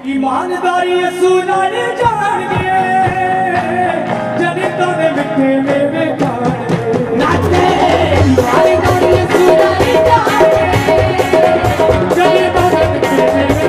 ईमानदारी सुनाने जान गए जनता ने मिठे मेरे खान नाचते ईमानदारी सुनाने जान गए जनता ने मिठे मेरे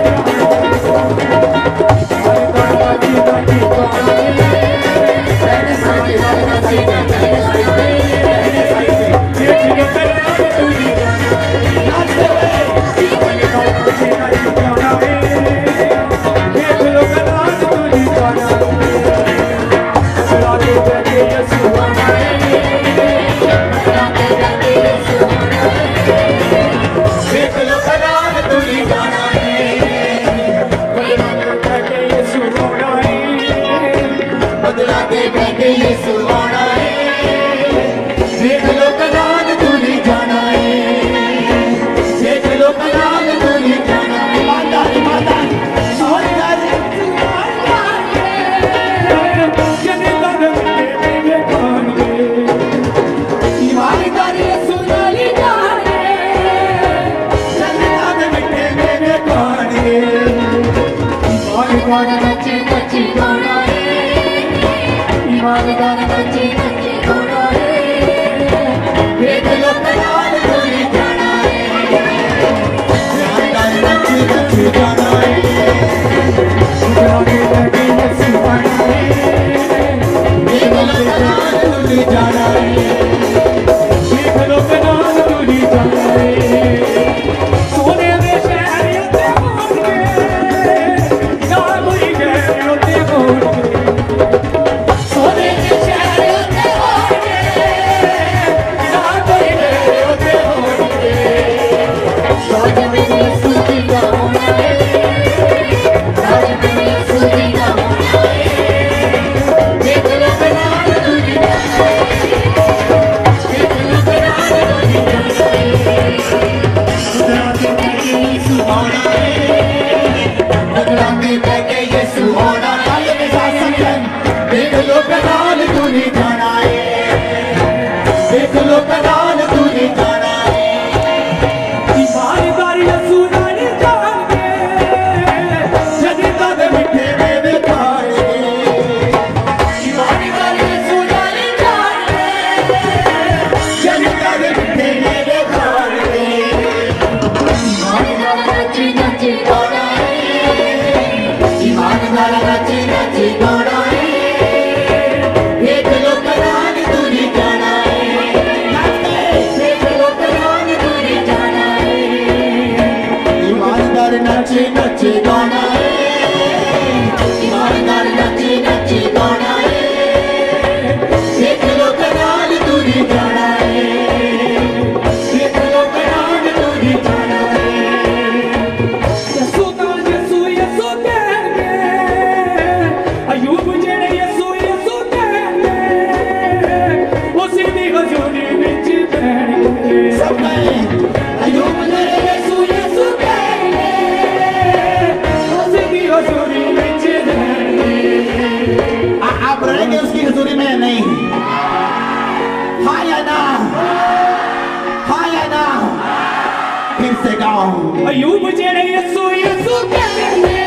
अयूब जेड़े यसू यसू कहने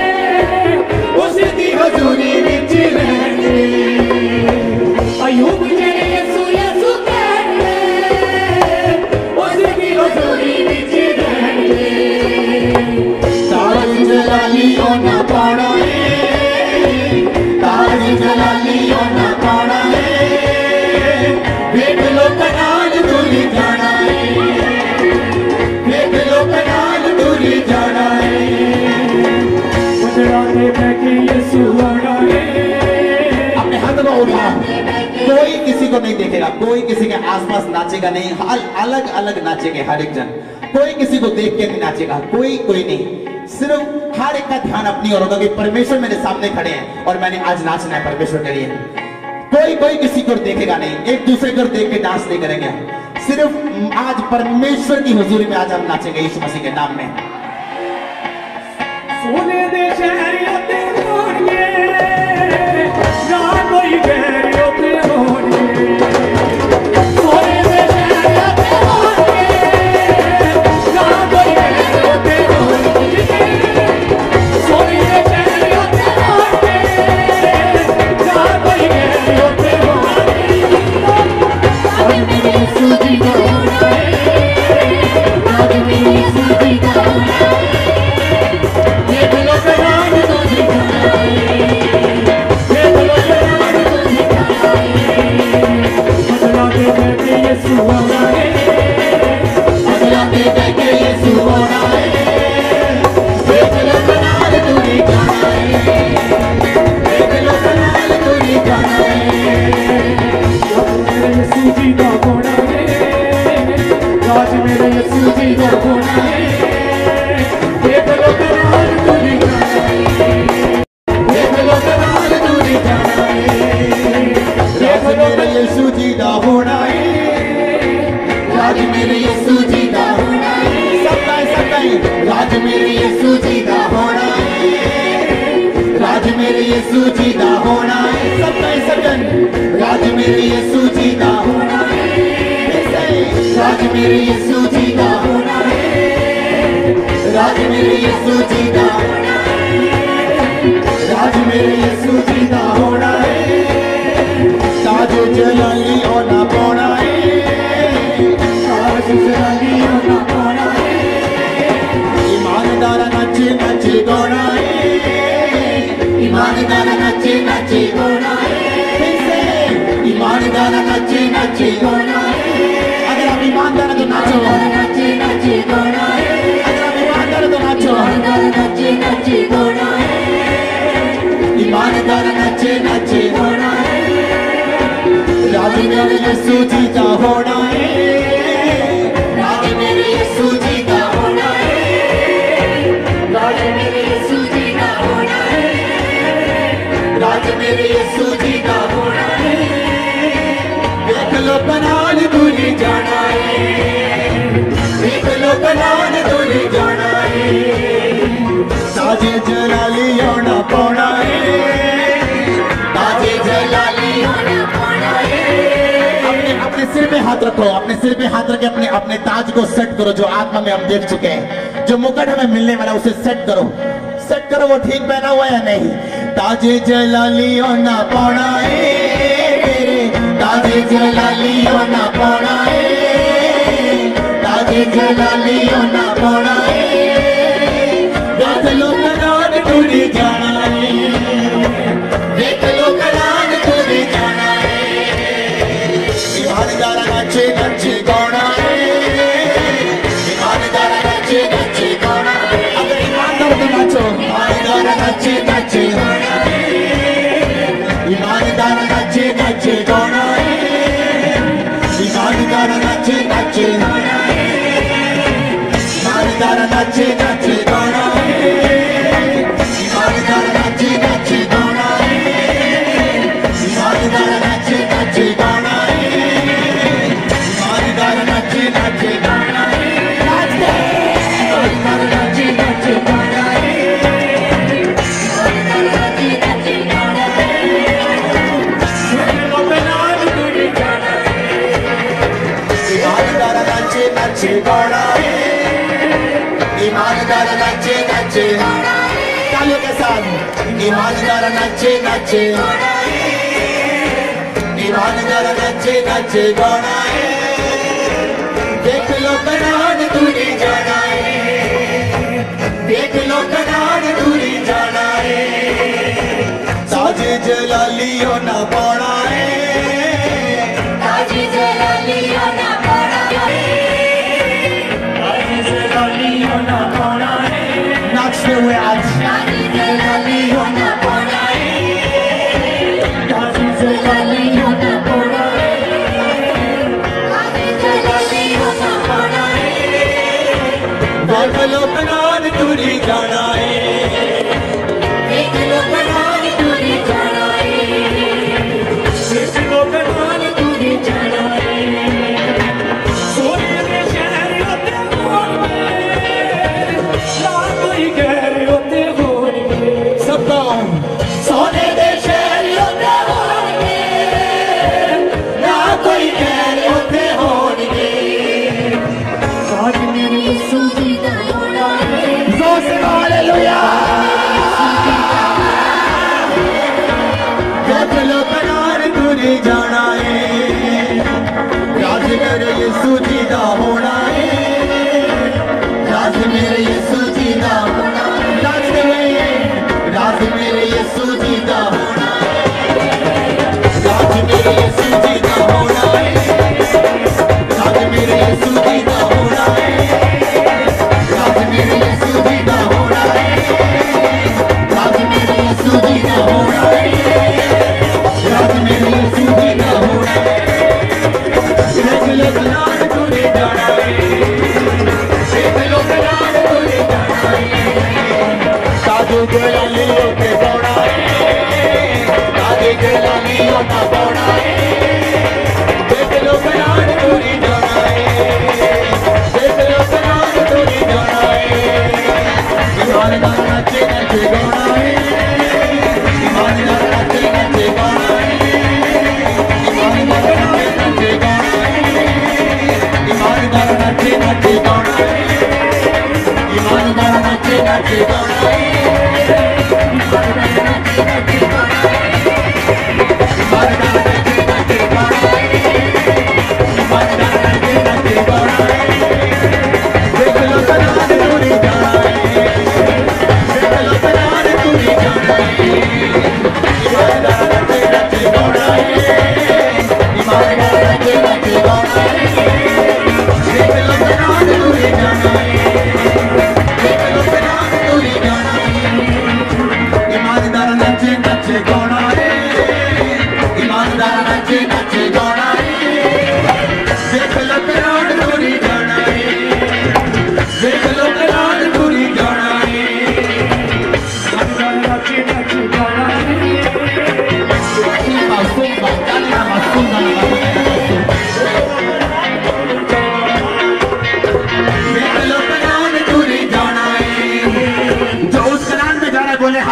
उसी दी हजूरी विच रहने अयूब जेड़े यसू यसू कहने उसी दी हजूरी विच रहने ताज जलाली ना पाना है ताज जलाली ना पाना है देख लो कनाल दूरी जाना है अपने हाथ में उठा कोई किसी को नहीं देखेगा कोई किसी के आसपास नाचेगा नहीं अलग अलग नाचेंगे हर एक जन कोई किसी को देख के नहीं नाचेगा कोई नहीं सिर्फ हर एक का ध्यान अपनी ओर होगा कि परमेश्वर मेरे सामने खड़े हैं और मैंने आज नाचना है परमेश्वर के लिए कोई किसी को देखेगा नहीं एक दूसरे को देख के डांस नहीं करेंगे सिर्फ आज परमेश्वर की हुजूरी में आज हम नाचेंगे यीशु मसीह के नाम में सोने दे शहरियों ते होणगे ना कोई गैरियों ते होणगे सोने दे शहरियों ते होणगे ना कोई गैरियों ते होणगे सोने दे यीशु जी दा होना है सब कह सकन राज मेरे यीशु जी दा होना है राज मेरे यीशु जी दा होना है राज मेरे यीशु जी दा होना है राज मेरे यीशु जी दा होना है ताज जलाली होना पाना है ताज जलाली होना पाना है ईमानदार नचे नचे गाना है ईमानदार नचे नचे गाना है ईमानदार नचे नचे गाना है अगर आप ईमानदार तो नाचो नचे नचे गाना है अगर आप ईमानदार तो नाचो नचे नचे गाना है ईमानदार नचे नचे गाना है राज मेरे यीशु जी का होना है राज मेरे यीशु जी का होना है राज मेरे यीशु जी का होना है राज मेरे यीशु जी का होना है देख लो कनान दूरी जाना है देख लो कनान दूरी जाना है ताजे जलाली होना पाना है ताजे जलाली होना पाना है अपने सिर पे हाथ रखो अपने सिर पे हाथ रख के अपने अपने ताज को सेट करो जो आत्मा में हम देख चुके हैं जो मुकुट हमें मिलने वाला उसे सेट करो वो ठीक पहना हुआ है नहीं ताजे जलाली होना पाना है मेरे ताजे जलाली होना पाना है ताजे जलाली होना पाना है देख लो कनान टूरी जाना है देख लो कनान टूरी जाना है ईमानदार नचे नचे गाना है ईमानदार नचे नचे गाना अगर ईमानदार तो नाचो ईमानदार नचे नचे गाना है ईमानदार नचे नचे गाना है ईमानदार नचे नचे गाना है ईमानदार नचे नचे गाना है ईमानदार नचे नचे गाना है ईमानदार नचे नचे गाना है ईमानदार नचे नचे गाना है ईमानदार नचे नचे गाना है ईमानदार नचे नचे गाना है ईमानदार नचे नचे गाना है ईमानदार नचे नचे तालियों के साथ ईमानदार नचे नचे ईमानदार नचे नचे गाना है देख लो कनान दूरी जाना है देख लो कनान दूरी जाना है ताजे जलाली होना पाना है ताजे जलाली होना पाना है ताजे जलाली होना पाना है नाचते हुए आज ताजे जलाली होना पाना है ताजे जलाली होना पाना है ताजे जलाली होना पाना है देख लो कनान दूरी जाना है देख लो कनान दूरी जाना है देख लो कनान दूरी जाना है सोने के शहर होते होंगे ना कोई गैर होते होंगे सबका सोने के शहर होते होंगे ना कोई गैर होते होंगे आज मेरी यीशु जी का होना है जोर से हालेलुया देख लो कनान दूरी जाना है राज मेरे यीशु जी का होना है राज मेरे यीशु जी का होना नाचते हुए राज मेरे यीशु जी का होना राज मेरे यीशु जी का होना है राज मेरे यीशु जी का होना है राज मेरे यीशु जी का होना है राज मेरे यीशु जी का होना है राज मेरे यीशु जी का होना है देख लो कनान दूरी जाना है देख लो कनान दूरी जाना है ताजे जलाली होके गाना है ताजे जलाली होना गाना है देख लो कनान दूरी जाना है देख लो कनान दूरी जाना है ईमानदार नचे नचे गाना है ईमानदार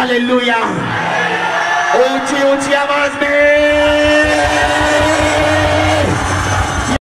हालेलुया। ऊंची ऊंची आवाज में